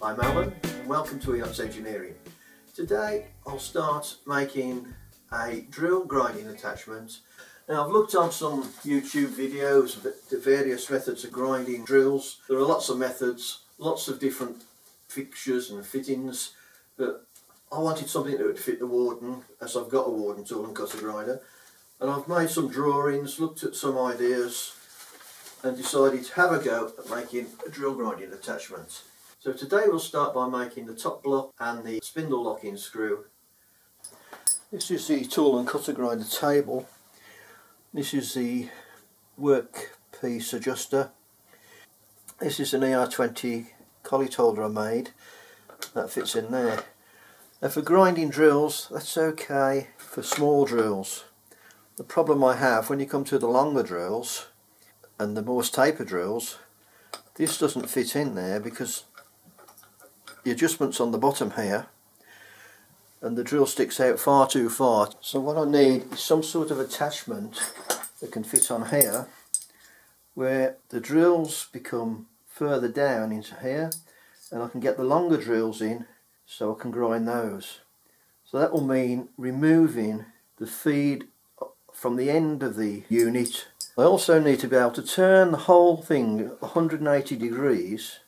I'm Alan and welcome to Enots Engineering. Today I'll start making a drill grinding attachment. Now I've looked on some YouTube videos of the various methods of grinding drills. There are lots of methods, lots of different fixtures and fittings, but I wanted something that would fit the Warden, as I've got a Warden tool and cutter grinder. And I've made some drawings, looked at some ideas and decided to have a go at making a drill grinding attachment. So today we'll start by making the top block and the spindle locking screw. This is the tool and cutter grinder table. This is the workpiece adjuster. This is an ER20 collet holder I made. That fits in there. Now for grinding drills, that's okay for small drills. The problem I have when you come to the longer drills and the more taper drills, this doesn't fit in there because the adjustment's on the bottom here and the drill sticks out far too far. So what I need is some sort of attachment that can fit on here where the drills become further down into here and I can get the longer drills in so I can grind those. So that will mean removing the feed from the end of the unit. I also need to be able to turn the whole thing 180 degrees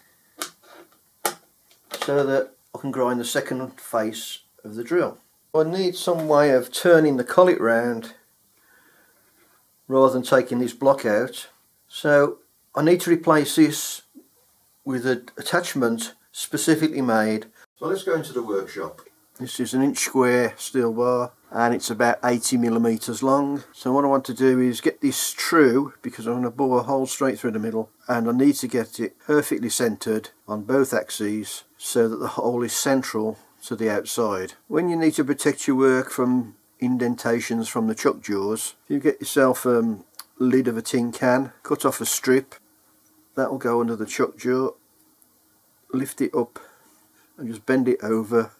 so that I can grind the second face of the drill. I need some way of turning the collet round rather than taking this block out. So I need to replace this with an attachment specifically made. So let's go into the workshop. This is an inch square steel bar and it's about 80mm long. So what I want to do is get this true because I'm going to bore a hole straight through the middle, and I need to get it perfectly centred on both axes so that the hole is central to the outside. When you need to protect your work from indentations from the chuck jaws, if you get yourself a lid of a tin can, cut off a strip, that will go under the chuck jaw, lift it up and just bend it over.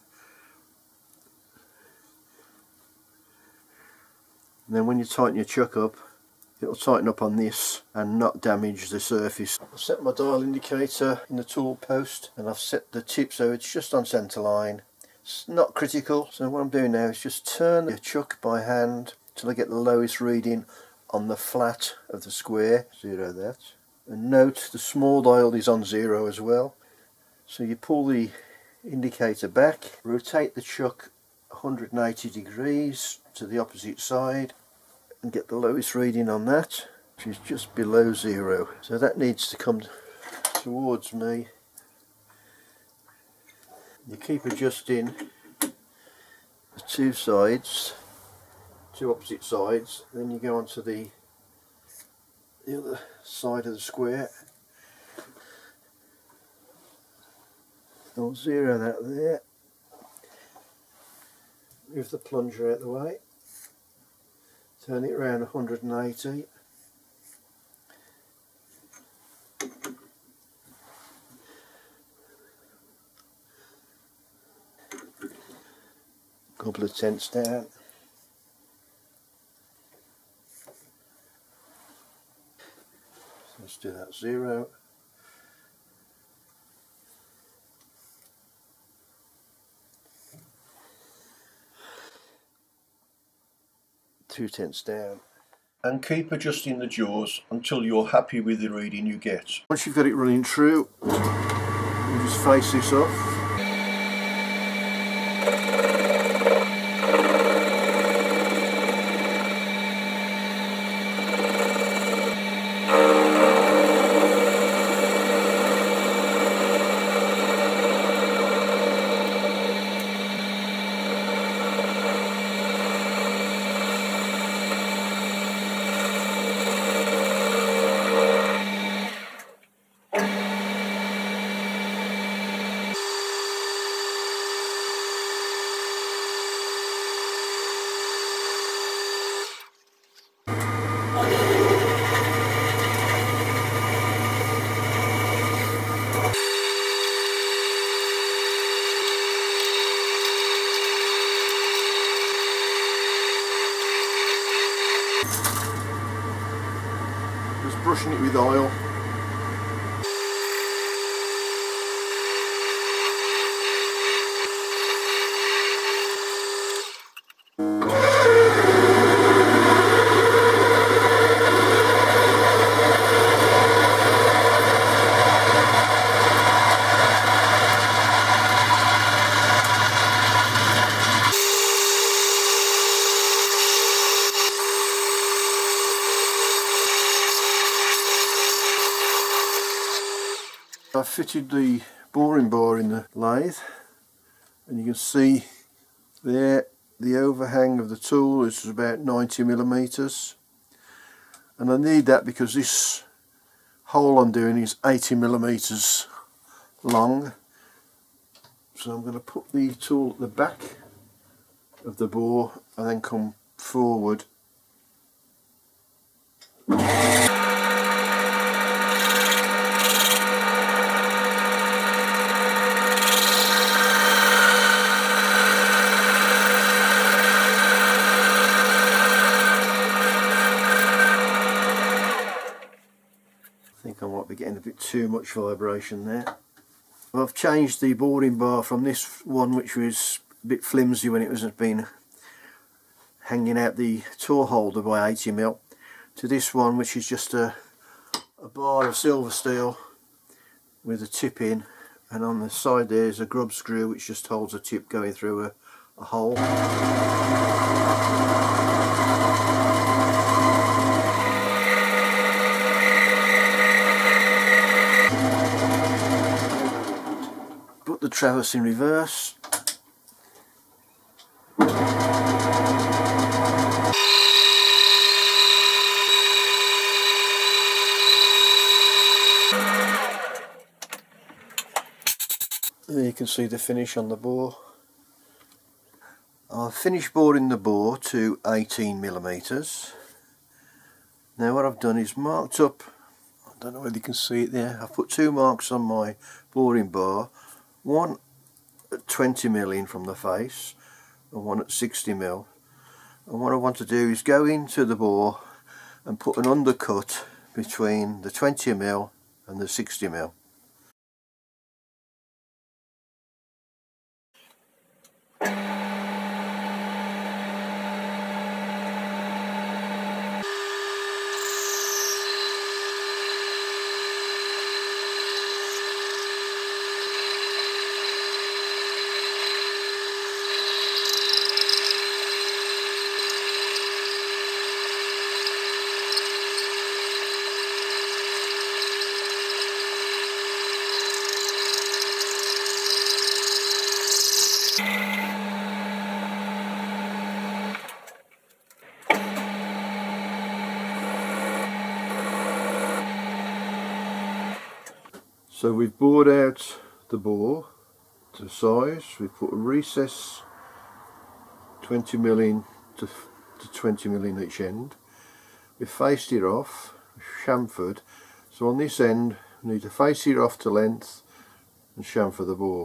And then when you tighten your chuck up, it'll tighten up on this and not damage the surface. I've set my dial indicator in the tool post and I've set the tip so it's just on centre line. It's not critical, so what I'm doing now is just turn the chuck by hand till I get the lowest reading on the flat of the square. 0 that. And note the small dial is on 0 as well. So you pull the indicator back, rotate the chuck 180 degrees to the opposite side and get the lowest reading on that, which is just below 0. So that needs to come towards me. You keep adjusting the two sides, two opposite sides, then you go on to the other side of the square. I'll 0 that there. Move the plunger out of the way, turn it around 180, couple of tenths down, so let's do that 0. Two tenths down, and keep adjusting the jaws until you're happy with the reading you get. Once you've got it running true, you just face this off. Just brushing it with oil. I've fitted the boring bar in the lathe, and you can see there the overhang of the tool is about 90mm, and I need that because this hole I'm doing is 80mm long. So I'm going to put the tool at the back of the bore and then come forward. I think I might be getting a bit too much vibration there. I've changed the boring bar from this one, which was a bit flimsy when it was been hanging out the tool holder by 80mm, to this one, which is just a bar of silver steel with a tip in, and on the side there's a grub screw which just holds a tip going through a hole. Put the traverse in reverse. There you can see the finish on the bore. I've finished boring the bore to 18mm. Now what I've done is marked up, I don't know whether you can see it there, I've put two marks on my boring bar, one at 20mm in from the face and one at 60mm. And what I want to do is go into the bore and put an undercut between the 20mm and the 60mm. So we've bored out the bore to size, we've put a recess 20mm in to 20mm in each end, we've faced it off, chamfered, so on this end we need to face it off to length and chamfer the bore.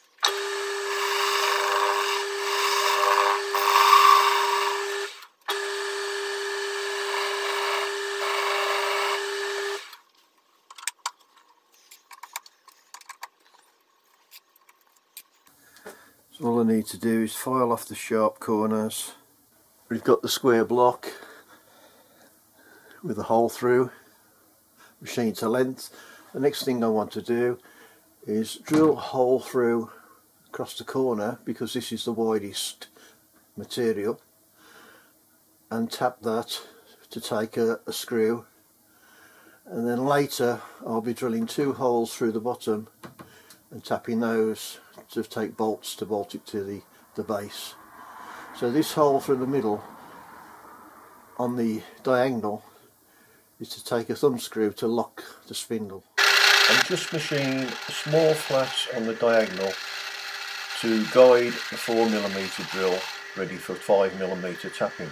So all I need to do is file off the sharp corners. We've got the square block with a hole through, machine to length. The next thing I want to do is drill a hole through across the corner, because this is the widest material, and tap that to take a screw, and then later I'll be drilling two holes through the bottom and tapping those to take bolts to bolt it to the base. So this hole through the middle on the diagonal is to take a thumb screw to lock the spindle. And just machine a small flat on the diagonal to guide the 4mm drill ready for 5mm tapping.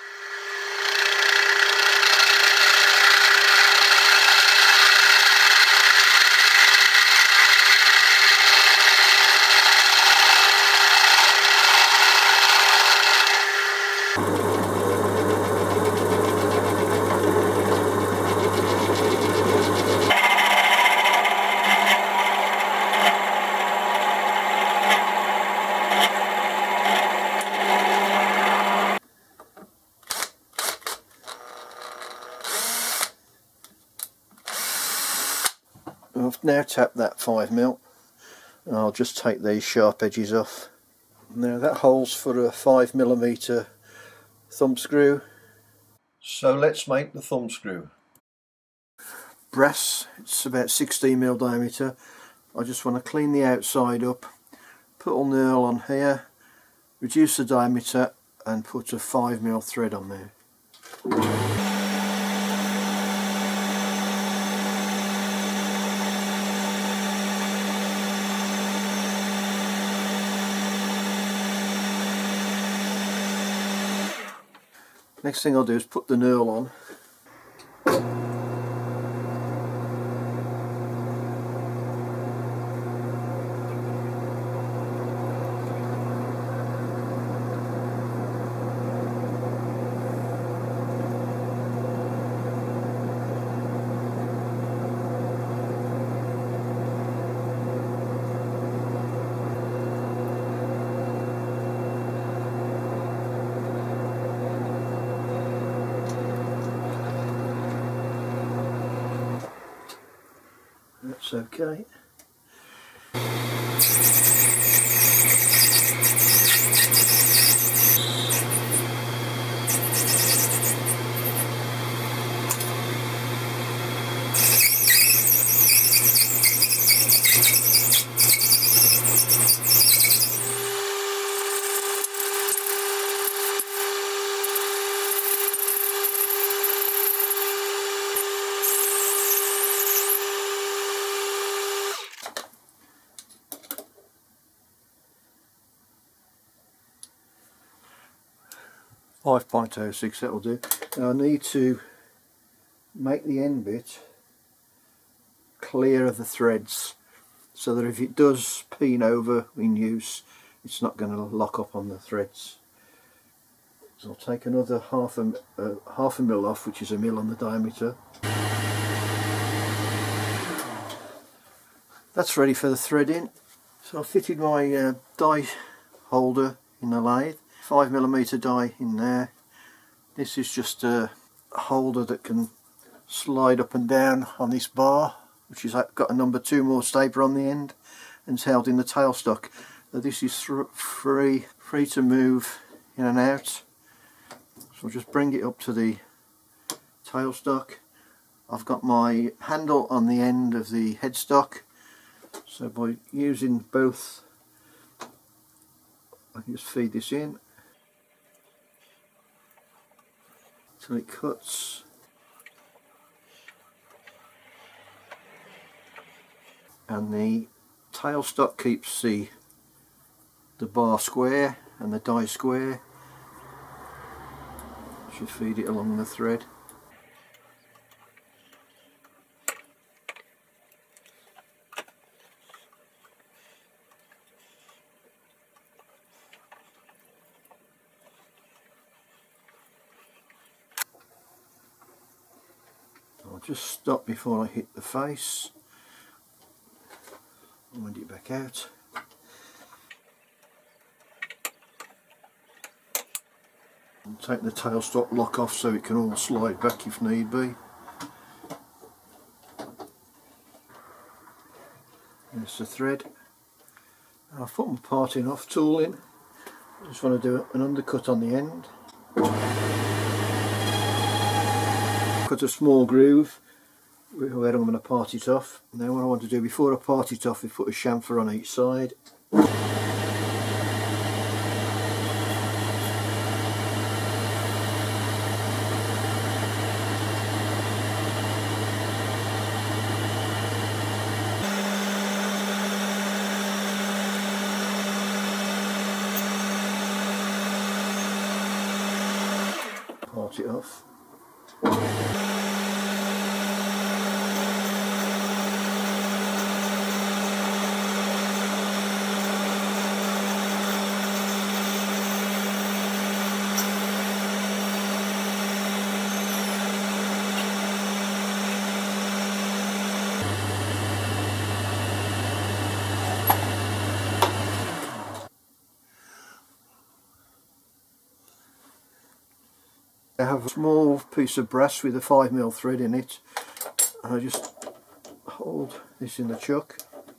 I've now tapped that 5mm, and I'll just take these sharp edges off. Now that hole's for a 5mm thumb screw, so let's make the thumb screw. brass, it's about 16mm diameter. I just want to clean the outside up, put a knurl on here, reduce the diameter and put a 5mm thread on there. Next thing I'll do is put the knurl on. That's okay. .06, that will do. Now I need to make the end bit clear of the threads so that if it does peen over in use it's not going to lock up on the threads. So I'll take another half a mil off, which is a mil on the diameter. That's ready for the threading. So I fitted my die holder in the lathe, 5mm die in there. This is just a holder that can slide up and down on this bar, which has got a number 2 more stapler on the end, and it's held in the tailstock. So this is free to move in and out. So I'll just bring it up to the tailstock. I've got my handle on the end of the headstock, so by using both I can just feed this in till it cuts, and the tailstock keeps the bar square and the die square. Should feed it along the thread. I'll just stop before I hit the face. Wind it back out. And take the tailstock lock off so it can all slide back if need be. There's the thread. I've put my parting off tool in. I just want to do an undercut on the end. Cut a small groove where I'm going to part it off. Now what I want to do before I part it off is put a chamfer on each side. Part it off. I have a small piece of brass with a 5mm thread in it, and I just hold this in the chuck,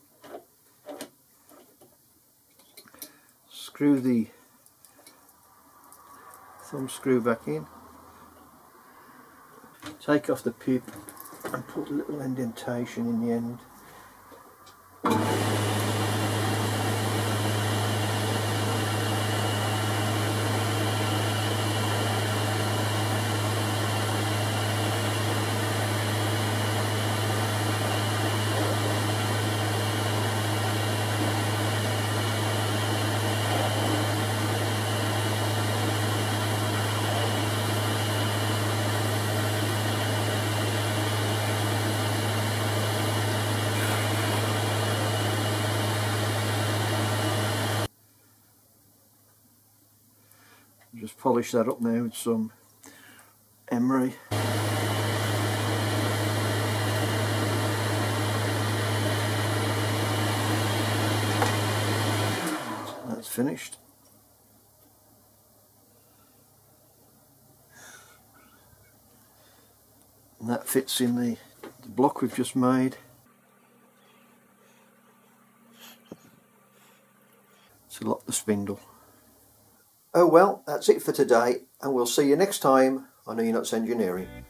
screw the thumb screw back in, take off the pip and put a little indentation in the end. Just polish that up now with some emery. That's finished. And that fits in the block we've just made. To lock the spindle. Oh well, that's it for today, and we'll see you next time on Enots Engineering.